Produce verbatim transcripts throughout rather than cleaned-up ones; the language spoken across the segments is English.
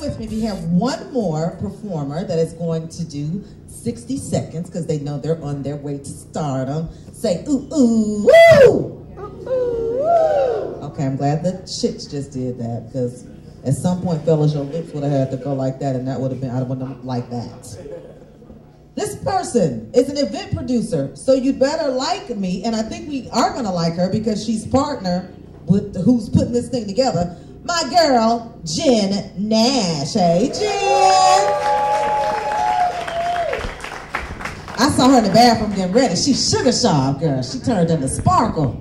with me, we have one more performer that is going to do sixty seconds because they know they're on their way to stardom. Say, ooh, ooh, woo! Okay, I'm glad the chicks just did that because at some point, fellas, your lips would have had to go like that and that would have been, I would have like that. This person is an event producer, so you'd better like me, and I think we are gonna like her because she's partner with the, who's putting this thing together. My girl, Jen Nash. Hey, Jen. I saw her in the bathroom getting ready. She's sugar sharp, girl. She turned into sparkle.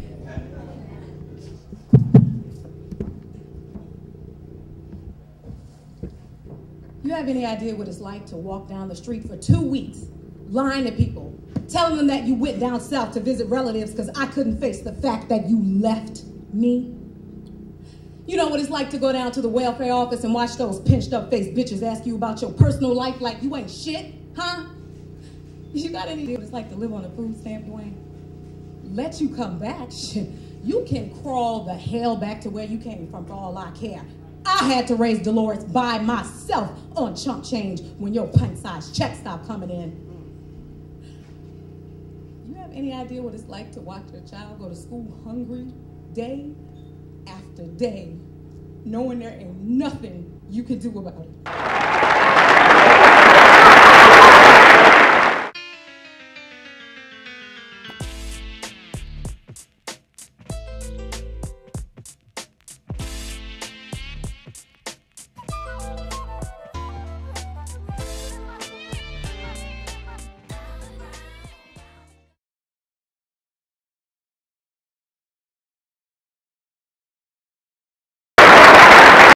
You have any idea what it's like to walk down the street for two weeks, lying to people, telling them that you went down south to visit relatives because I couldn't face the fact that you left me? You know what it's like to go down to the welfare office and watch those pinched up faced bitches ask you about your personal life like you ain't shit, huh? You got any idea what it's like to live on a food stamp, Dwayne? Let you come back, shit. You can crawl the hell back to where you came from for all I care. I had to raise Dolores by myself on chump change when your pint-sized check stopped coming in. You have any idea what it's like to watch your child go to school hungry day after day, knowing there ain't nothing you can do about it?